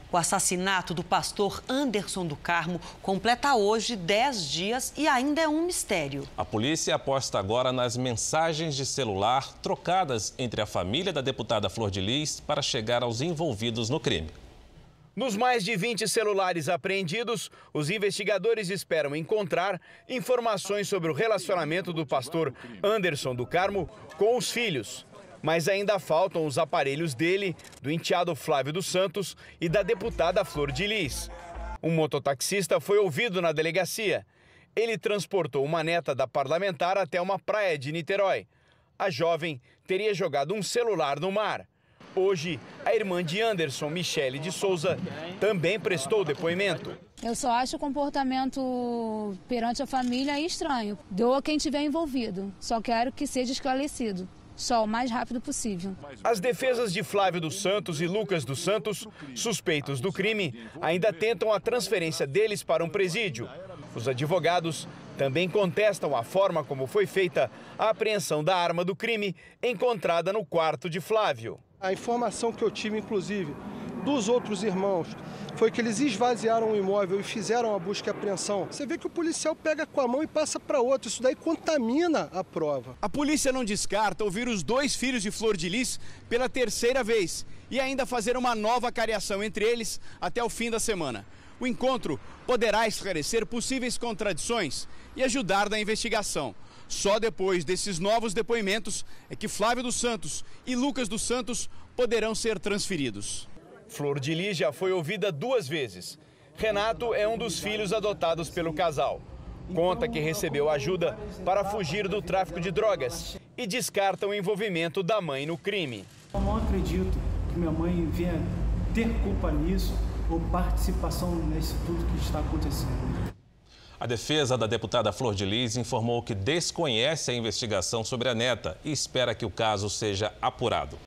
O assassinato do pastor Anderson do Carmo completa hoje 10 dias e ainda é um mistério. A polícia aposta agora nas mensagens de celular trocadas entre a família da deputada Flor de Lis para chegar aos envolvidos no crime. Nos mais de 20 celulares apreendidos, os investigadores esperam encontrar informações sobre o relacionamento do pastor Anderson do Carmo com os filhos. Mas ainda faltam os aparelhos dele, do enteado Flávio dos Santos e da deputada Flor de Lis. Um mototaxista foi ouvido na delegacia. Ele transportou uma neta da parlamentar até uma praia de Niterói. A jovem teria jogado um celular no mar. Hoje, a irmã de Anderson, Michele de Souza, também prestou depoimento. Eu só acho o comportamento perante a família estranho. Doa quem estiver envolvido. Só quero que seja esclarecido. Só o mais rápido possível. As defesas de Flávio dos Santos e Lucas dos Santos, suspeitos do crime, ainda tentam a transferência deles para um presídio. Os advogados também contestam a forma como foi feita a apreensão da arma do crime encontrada no quarto de Flávio. A informação que eu tive, inclusive, dos outros irmãos, foi que eles esvaziaram o imóvel e fizeram a busca e apreensão. Você vê que o policial pega com a mão e passa para outro. Isso daí contamina a prova. A polícia não descarta ouvir os dois filhos de Flor de Lis pela terceira vez e ainda fazer uma nova cariação entre eles até o fim da semana. O encontro poderá esclarecer possíveis contradições e ajudar na investigação. Só depois desses novos depoimentos é que Flávio dos Santos e Lucas dos Santos poderão ser transferidos. Flor de Lis já foi ouvida 2 vezes. Renato é um dos filhos adotados pelo casal. Conta que recebeu ajuda para fugir do tráfico de drogas e descarta o envolvimento da mãe no crime. Eu não acredito que minha mãe venha ter culpa nisso ou participação nisso tudo que está acontecendo. A defesa da deputada Flor de Lis informou que desconhece a investigação sobre a neta e espera que o caso seja apurado.